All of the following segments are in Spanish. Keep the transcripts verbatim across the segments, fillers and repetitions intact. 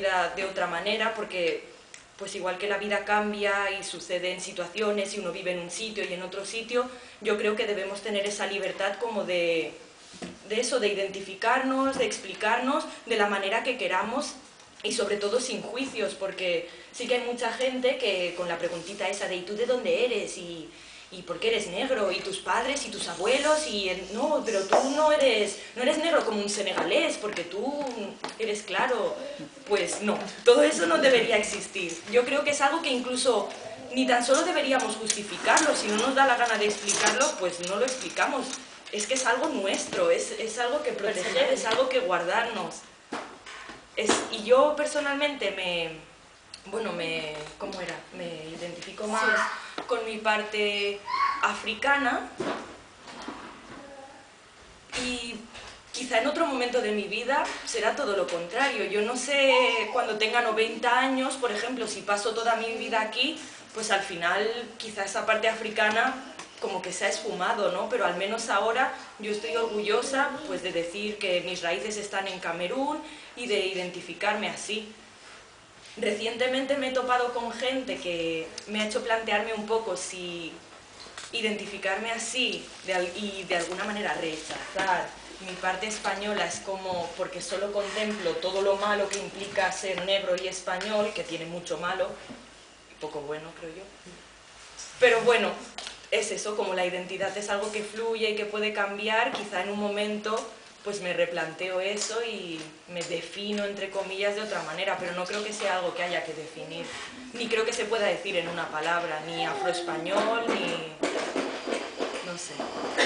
vida de otra manera, porque pues igual que la vida cambia y suceden situaciones y uno vive en un sitio y en otro sitio, yo creo que debemos tener esa libertad como de, de eso, de identificarnos, de explicarnos de la manera que queramos y sobre todo sin juicios, porque sí que hay mucha gente que con la preguntita esa de ¿y tú de dónde eres? y ¿y por qué eres negro? ¿Y tus padres? ¿Y tus abuelos? Y el, no, pero tú no eres, no eres negro como un senegalés, porque tú eres claro. Pues no, todo eso no debería existir. Yo creo que es algo que incluso ni tan solo deberíamos justificarlo. Si no nos da la gana de explicarlo, pues no lo explicamos. Es que es algo nuestro, es, es algo que proteger, es algo que guardarnos. Es, y yo personalmente me... Bueno, me, ¿cómo era? Me identifico más con mi parte africana y quizá en otro momento de mi vida será todo lo contrario. Yo no sé, cuando tenga noventa años, por ejemplo, si paso toda mi vida aquí, pues al final quizá esa parte africana como que se ha esfumado, ¿no? Pero al menos ahora yo estoy orgullosa pues de decir que mis raíces están en Camerún y de identificarme así. Recientemente me he topado con gente que me ha hecho plantearme un poco si identificarme así de, y de alguna manera rechazar mi parte española es como porque solo contemplo todo lo malo que implica ser negro y español, que tiene mucho malo, y poco bueno creo yo. Pero bueno, es eso, como la identidad es algo que fluye y que puede cambiar, quizá en un momento pues me replanteo eso y me defino, entre comillas, de otra manera, pero no creo que sea algo que haya que definir, ni creo que se pueda decir en una palabra, ni afroespañol, ni... no sé.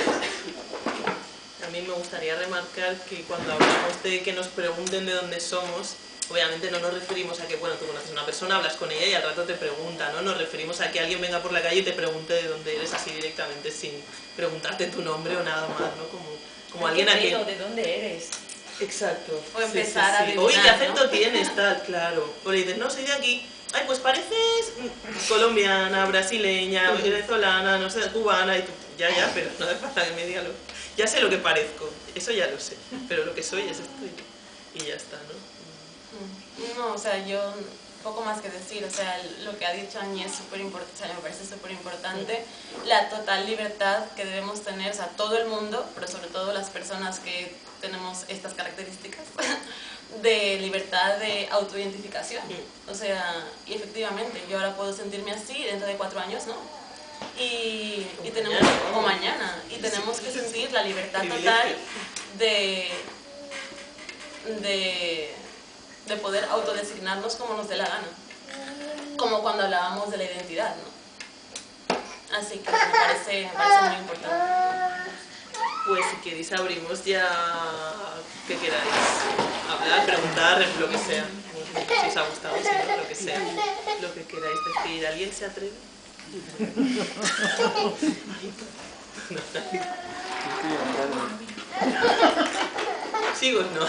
A mí me gustaría remarcar que cuando hablamos de que nos pregunten de dónde somos, obviamente no nos referimos a que, bueno, tú conoces a una persona, hablas con ella y al rato te pregunta, ¿no? Nos referimos a que alguien venga por la calle y te pregunte de dónde eres así directamente, sin preguntarte tu nombre o nada más, ¿no? Como... como alguien a quien... ¿De dónde eres? Exacto. O empezar sí, sí, sí. a Oye, ¿qué acento ¿no? tienes? Tal, claro. O le dices, no, soy de aquí. Ay, pues pareces colombiana, brasileña, venezolana, no sé, cubana. Y tú, ya, ya, pero no hace falta que me diga lo... Ya sé lo que parezco, eso ya lo sé. Pero lo que soy es esto y, y ya está, ¿no? No, o sea, yo... poco más que decir, o sea, lo que ha dicho Añi es súper importante, o sea, me parece súper importante, la total libertad que debemos tener, o sea, todo el mundo, pero sobre todo las personas que tenemos estas características, de libertad de autoidentificación, o sea, y efectivamente, yo ahora puedo sentirme así dentro de cuatro años, ¿no? Y, y tenemos, o mañana, y tenemos que sentir la libertad total de... de de poder autodesignarnos como nos dé la gana, como cuando hablábamos de la identidad, ¿no? Así que me parece, me parece muy importante. Pues si queréis abrimos ya que queráis hablar, preguntar, lo que sea, si os ha gustado, si no, lo que sea, lo que queráis decir. ¿Alguien se atreve? ¿Sigo o no?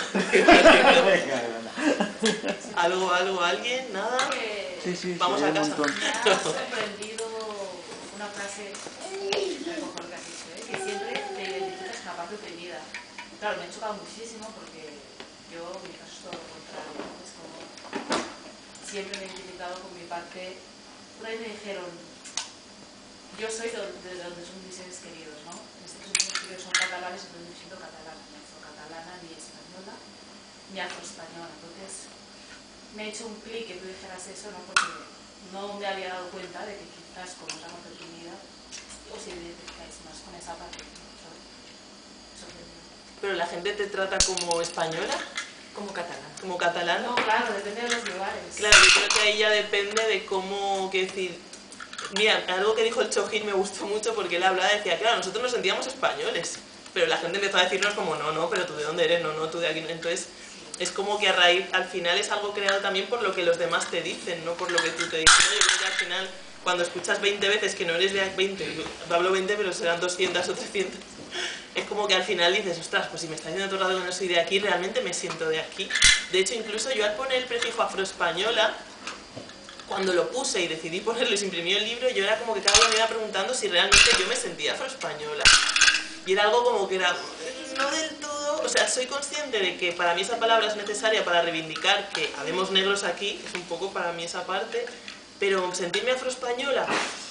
¿Algo, algo, alguien? ¿Nada? Sí, sí, vamos sí, a casa. Un montón. Me ha sorprendido una frase, recojo lo que has dicho, ¿eh? Que siempre te identificas con la parte oprimida. Claro, me ha chocado muchísimo porque yo, en mi caso, es todo lo contrario, ¿no? Es como, siempre me he identificado con mi parte. Una vez me dijeron, yo soy de donde, de donde son mis seres queridos, ¿no? En este caso mis seres queridos son catalanes, entonces me siento catalana, ni afro-catalana, ni española, ni afro-española. Entonces, me ha hecho un clic que tú dijeras eso, ¿no? Porque no me había dado cuenta de que quizás como os llamo oprimida, os identificáis más con esa parte, ¿no? ¿Pero la gente te trata como española? Como catalana. ¿Como catalana? No, claro, depende de los lugares. Claro, yo creo que ahí ya depende de cómo, qué decir... Mira, algo que dijo el Chojin me gustó mucho porque él hablaba, decía, claro, nosotros nos sentíamos españoles, pero la gente empezó a decirnos como, no, no, pero tú de dónde eres, no, no, tú de aquí. Entonces, es como que a raíz, al final es algo creado también por lo que los demás te dicen, no por lo que tú te dices. ¿No? Yo creo que al final, cuando escuchas veinte veces que no eres de veinte, hablo veinte, pero serán doscientas o trescientas, es como que al final dices, ostras, pues si me está diciendo todo el rato que no soy de aquí, realmente me siento de aquí. De hecho, incluso yo al poner el prefijo afroespañola, cuando lo puse y decidí ponerlo y se imprimió el libro, yo era como que cada uno me iba preguntando si realmente yo me sentía afroespañola. Y era algo como que era, no del todo, o sea, sea, soy consciente de que para mí esa palabra es necesaria para reivindicar que habemos negros aquí, es un poco para mí esa parte, pero sentirme afroespañola,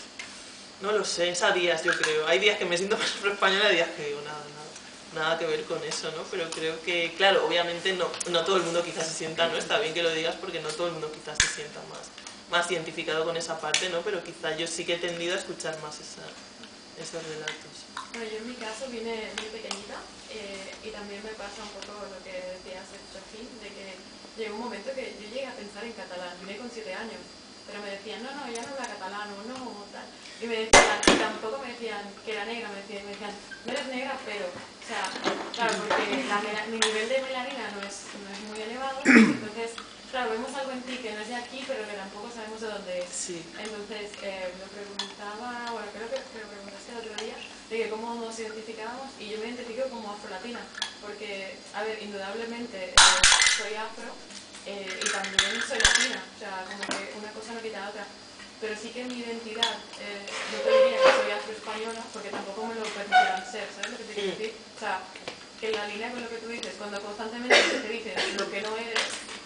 no lo sé, es a días yo creo. Hay días que me siento más afroespañola y días que digo nada, nada, nada que ver con eso, ¿no? Pero creo que, claro, obviamente no, no todo el mundo quizás se sienta, ¿no? Está bien que lo digas porque no todo el mundo quizás se sienta más, más identificado con esa parte, ¿no? Pero quizás yo sí que he tendido a escuchar más esa, esos relatos. Bueno, yo en mi caso vine muy pequeñita eh, y también me pasa un poco lo que decías, Sofía, de que llegó un momento que yo llegué a pensar en catalán, vine con siete años, pero me decían, no, no, ya no habla catalán, o no, tal. Y me decían, y tampoco me decían que era negra, me decían, me decían no eres negra, pero, o sea, claro, porque la, mi nivel de melanina no es, no es muy elevado, entonces, claro, vemos algo en ti que no es de aquí, pero que tampoco sabemos de dónde es. Sí. Entonces, eh, me preguntaba, bueno, creo que me preguntaste el otro día, de que cómo nos identificábamos, y yo me identifico como afrolatina, porque, a ver, indudablemente eh, soy afro, eh, y también soy latina, o sea, como que una cosa no quita la otra, pero sí que mi identidad, eh, no te diría que soy afroespañola, porque tampoco me lo permitieran ser, ¿sabes lo que te quiero decir? O sea, que en la línea con lo que tú dices, cuando constantemente te dicen lo que no eres,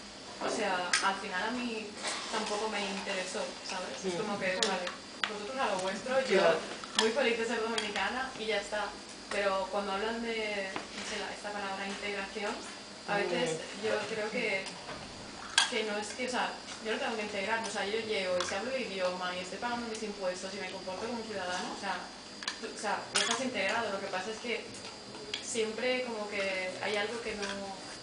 o sea, al final a mí tampoco me interesó, ¿sabes? Es como que, vale, vosotros a lo vuestro, yo muy feliz de ser dominicana y ya está. Pero cuando hablan de, no sé, esta palabra integración, a veces yo creo que, que no es que, o sea, yo no tengo que integrarme, o sea, yo llego y si hablo el idioma y estoy pagando mis impuestos y me comporto como un ciudadano, o sea, tú, o sea, ya estás integrado. Lo que pasa es que siempre como que hay algo que no,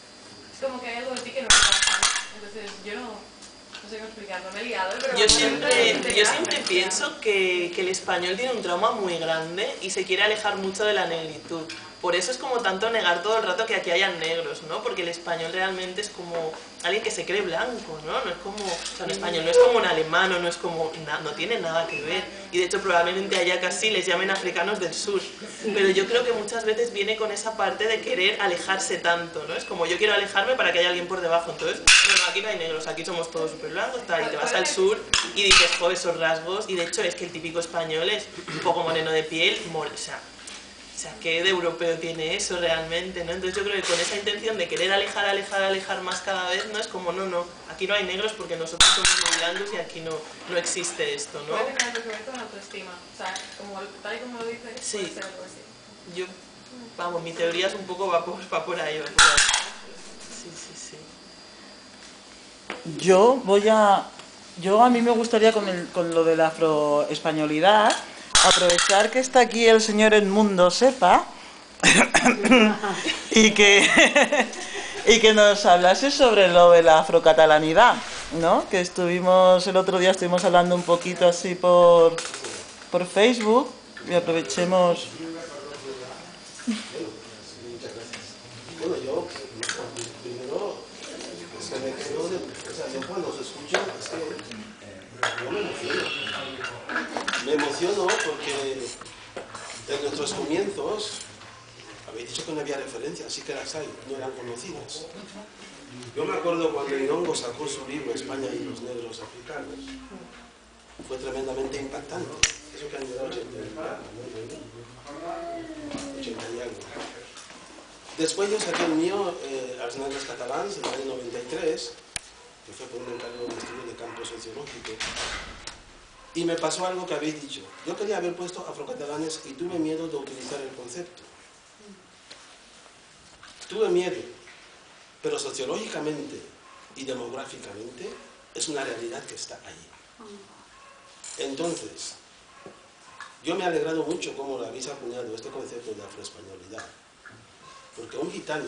es como que hay algo de ti que no pasa, ¿no? Entonces yo no, no sé cómo explicarlo, me he liado, pero... Yo siempre, yo siempre pienso que, que el español tiene un trauma muy grande y se quiere alejar mucho de la negritud. Por eso es como tanto negar todo el rato que aquí hayan negros, ¿no? Porque el español realmente es como alguien que se cree blanco, ¿no? No es como, o sea, un español no es como un alemán, no es como, na, no tiene nada que ver. Y de hecho probablemente allá casi les llamen africanos del sur. Pero yo creo que muchas veces viene con esa parte de querer alejarse tanto, ¿no? Es como yo quiero alejarme para que haya alguien por debajo. Entonces, bueno, aquí no hay negros, aquí somos todos súper blancos, tal. Y te vas al sur y dices, joder, esos rasgos. Y de hecho es que el típico español es un poco moreno de piel, mol, o sea, O sea, ¿qué de europeo tiene eso realmente, no? Entonces yo creo que con esa intención de querer alejar, alejar, alejar más cada vez, ¿no? Es como, no, no, aquí no hay negros porque nosotros somos muy blancos y aquí no, no existe esto, ¿no? Puede tener algo que ver con la autoestima, o sea, como, tal y como lo dices, Sí. puede ser algo así. Yo, vamos, mi teoría es un poco, va por, va por ahí, va por ahí. Sí, sí, sí. Yo voy a... Yo a mí me gustaría con, el, con lo de la afroespañolidad aprovechar que está aquí el señor Edmundo Sepa y que y que nos hablase sobre lo de la afrocatalanidad, ¿no? Que estuvimos el otro día estuvimos hablando un poquito así por por Facebook y aprovechemos. Bueno, yo primero es que me quedo de, o sea, yo cuando os escucho es que yo me emociono. Me emociono porque en nuestros comienzos habéis dicho que no había referencias, sí que las hay, no eran conocidas. Yo me acuerdo cuando Irongo sacó su libro España y los negros africanos, fue tremendamente impactante. Eso que año era ochenta y algo. Después yo saqué el mío, eh, Els negres catalans, en el año noventa y tres, que fue por un encargo de estudio de campo sociológico. Y me pasó algo que habéis dicho. Yo quería haber puesto afrocatalanes y tuve miedo de utilizar el concepto. Tuve miedo, pero sociológicamente y demográficamente es una realidad que está ahí. Entonces, yo me he alegrado mucho cómo lo habéis acuñado este concepto de afroespañolidad, porque un gitano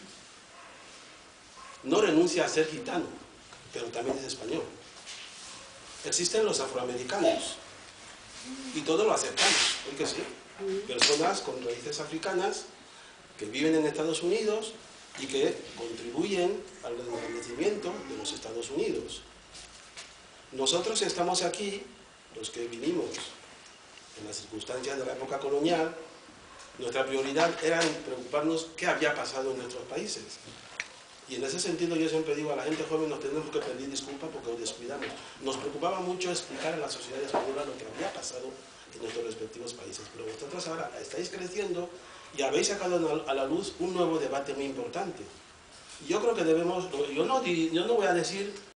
no renuncia a ser gitano, pero también es español. Existen los afroamericanos y todos lo aceptamos, ¿por qué sí? Personas con raíces africanas que viven en Estados Unidos y que contribuyen al engrandecimiento de los Estados Unidos. Nosotros estamos aquí, los que vinimos en las circunstancias de la época colonial, nuestra prioridad era preocuparnos qué había pasado en nuestros países. Y en ese sentido yo siempre digo a la gente joven, nos tenemos que pedir disculpas porque nos descuidamos. Nos preocupaba mucho explicar a la sociedad española lo que había pasado en nuestros respectivos países. Pero vosotros ahora estáis creciendo y habéis sacado a la luz un nuevo debate muy importante. Yo creo que debemos, yo no, yo no voy a decir